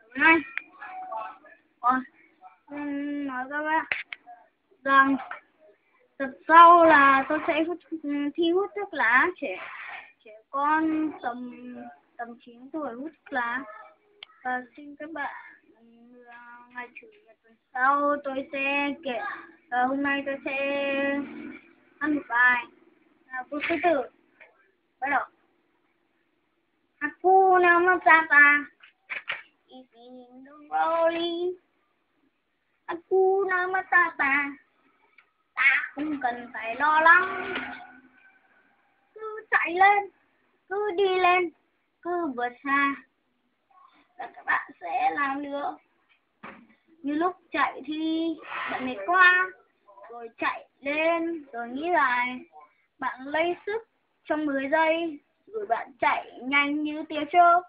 Này, nói các bạn rằng tập sau là tôi sẽ thi hút thuốc lá. Trẻ con tầm tầm 9 tuổi hút thuốc lá. Và xin các bạn, ngày chủ nhật tuần sau tôi sẽ kể. Hôm nay tôi sẽ ăn một bài câu thứ tự. Bắt đầu. Hakuna Matata is in the rolling. Hakuna Matata, ta không cần phải lo lắng. Cứ chạy lên, cứ đi lên, cứ vượt xa là các bạn sẽ làm được. Như lúc chạy thì bạn mệt quá, rồi chạy lên, rồi nghĩ lại, bạn lấy sức trong 10 giây, rồi bạn chạy nhanh như tia chớp.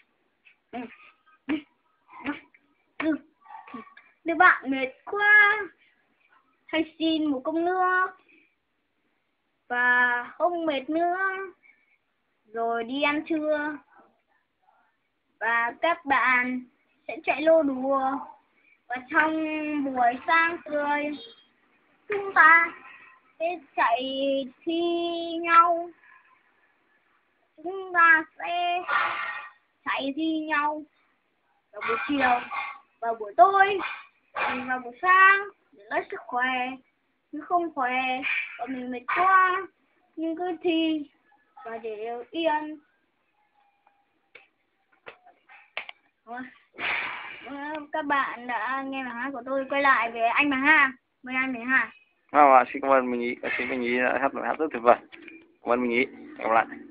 Nếu bạn mệt quá, hãy xin một cốc nước và không mệt nữa, rồi đi ăn trưa. Và các bạn sẽ chạy lô đùa. Và trong buổi sáng tươi, chúng ta sẽ chạy thi nhau. Chúng ta sẽ chạy thi nhau vào buổi chiều, vào buổi tối, vào buổi sáng để lấy sức khỏe. Nhưng không khỏe và mình mệt quá, nhưng cứ thi và để yên. Các bạn đã nghe bài hát của tôi. Quay lại về anh Bằng Ha. Mời anh Bằng Ha. Xin cảm ơn mình Nhí. Xin mình Nhí đã hát rất tuyệt vời. Cảm ơn mình Nhí. Hẹn gặp lại.